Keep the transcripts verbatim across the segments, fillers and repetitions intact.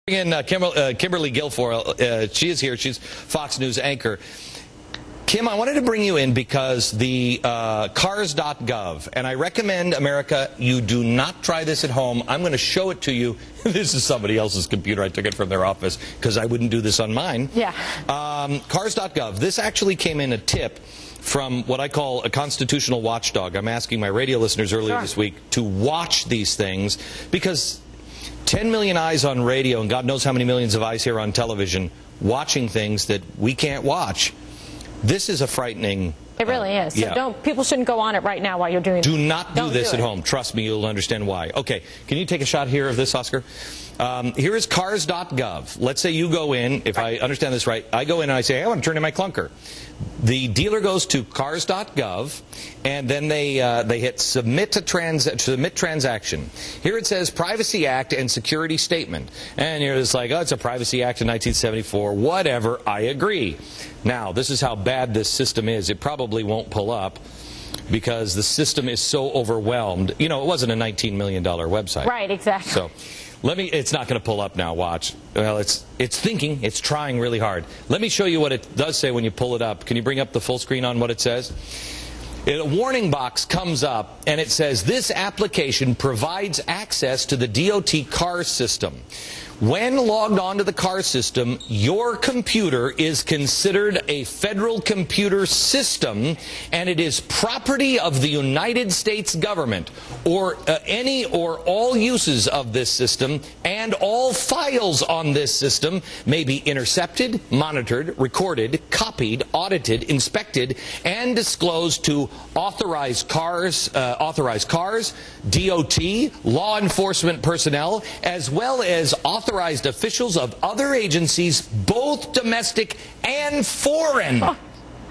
In uh, Kimber uh, Kimberly Guilfoyle, uh, she is here. She's Fox News anchor. Kim, I wanted to bring you in because the uh, Cars dot gov, and I recommend America, you do not try this at home. I'm going to show it to you. This is somebody else's computer. I took it from their office because I wouldn't do this on mine. Yeah. Um, Cars dot gov. This actually came in a tip from what I call a constitutional watchdog. I'm asking my radio listeners earlier Sure. this week to watch these things because ten million eyes on radio, and God knows how many millions of eyes here on television, watching things that we can't watch. This is a frightening... It really uh, is. So yeah. don't, people shouldn't go on it right now while you're doing Do not do don't this do at it. home. Trust me, you'll understand why. Okay, can you take a shot here of this, Oscar? Um, here is Cars dot gov. Let's say you go in, if I understand this right, I go in and I say, hey, I want to turn in my clunker. The dealer goes to Cars dot gov, and then they uh, they hit submit, to trans submit transaction. Here it says Privacy Act and Security Statement. And you're just like, oh, it's a Privacy Act in nineteen seventy-four. Whatever, I agree. Now, this is how bad this system is. It probably won't pull up because the system is so overwhelmed. You know, it wasn't a nineteen million dollar website. Right, exactly. So let me, it's not going to pull up now, watch. Well, it's it's thinking, it's trying really hard. Let me show you what it does say when you pull it up. Can you bring up the full screen on what it says? A warning box comes up and it says, this application provides access to the D O T CARS system. When logged onto the CARS system, your computer is considered a federal computer system, and it is property of the United States government, or uh, any or all uses of this system, and all files on this system may be intercepted, monitored, recorded, copied, audited, inspected, and disclosed to authorized cars, uh, authorized cars, D O T, law enforcement personnel, as well as authorized authorized officials of other agencies, both domestic and foreign. Oh.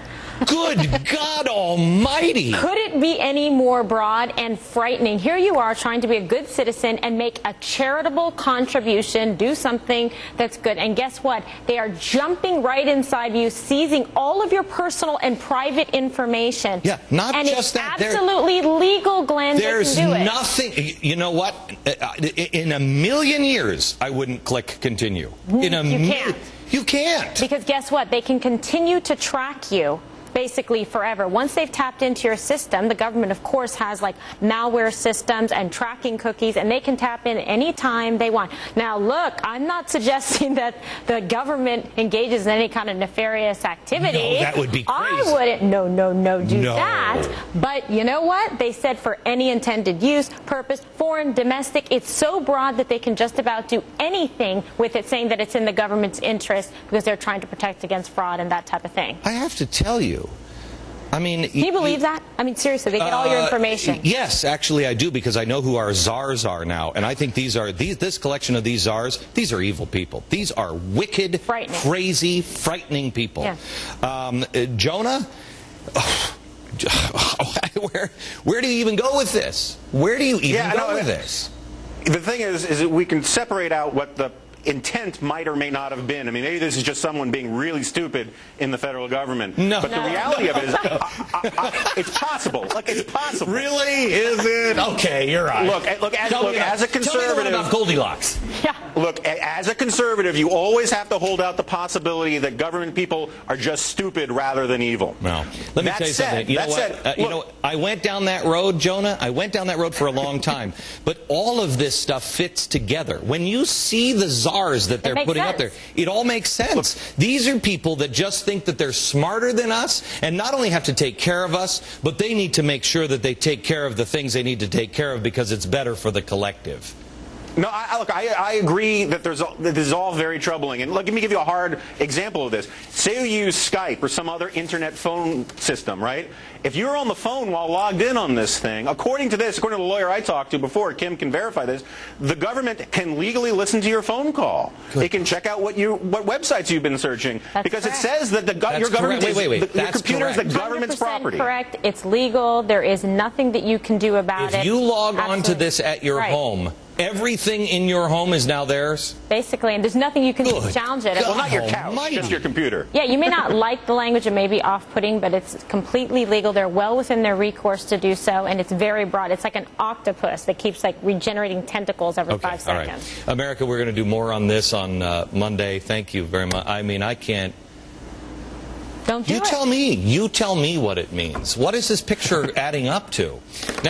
Good God Almighty. Could it be any more broad and frightening? Here you are trying to be a good citizen and make a charitable contribution, do something that's good. And guess what? They are jumping right inside you, seizing all of your personal and private information. Yeah, not and just it's that. absolutely there, legal, Glenn. There's they can do it. nothing. You know what? In a million years, I wouldn't click continue. In a you can't. You can't. Because guess what? They can continue to track you basically forever. Once they've tapped into your system, the government, of course, has like malware systems and tracking cookies, and they can tap in any time they want. Now, look, I'm not suggesting that the government engages in any kind of nefarious activity. No, that would be crazy. I wouldn't, no, no, no, do no. that. But you know what? They said for any intended use, purpose, foreign, domestic, it's so broad that they can just about do anything with it, saying that it's in the government's interest because they're trying to protect against fraud and that type of thing. I have to tell you, I mean, can you believe that? I mean, seriously, they get all your information. Uh, yes, actually, I do, because I know who our czars are now, and I think these are these. This collection of these czars, these are evil people. These are wicked, crazy, frightening people. Yeah. Um, uh, Jonah, oh, where where do you even go with this? Where do you even yeah, go no, with this? The thing is, is that we can separate out what the intent might or may not have been. I mean, maybe this is just someone being really stupid in the federal government. No. But no. the reality of it is, I, I, I, it's possible. Like, it's possible. Really? Is it? Okay, you're right. Look, look, as, tell look, as a conservative, tell me about Goldilocks. Yeah. Look, as a conservative, you always have to hold out the possibility that government people are just stupid rather than evil. No. Let me that tell you said, something. You know what? Said, uh, you know, I went down that road, Jonah. I went down that road for a long time. But all of this stuff fits together. When you see the czars that they're putting up there, it all makes sense. Look, these are people that just think that they're smarter than us, and not only have to take care of us, but they need to make sure that they take care of the things they need to take care of because it's better for the collective. No, I, look, I, I agree that, there's, that this is all very troubling. And look, let me give you a hard example of this. Say you use Skype or some other internet phone system, right? If you're on the phone while logged in on this thing, according to this, according to the lawyer I talked to before, Kim can verify this, the government can legally listen to your phone call. Good. It can check out what you what websites you've been searching. That's because correct. It says that the go your government wait, wait, wait. is, the, your computer is the government's property. Correct. It's legal. There is nothing that you can do about if it. If you log Absolutely. on to this at your right. home, Everything in your home is now theirs? Basically, and there's nothing you can do to Good challenge it. Well, not your couch, Almighty. just your computer. Yeah, you may not like the language, it may be off-putting, but it's completely legal. They're well within their recourse to do so, and it's very broad. It's like an octopus that keeps like regenerating tentacles every Okay, five seconds. all right. America, we're going to do more on this on uh, Monday. Thank you very much. I mean, I can't. Don't do You it. tell me. You tell me what it means. What is this picture adding up to? Now,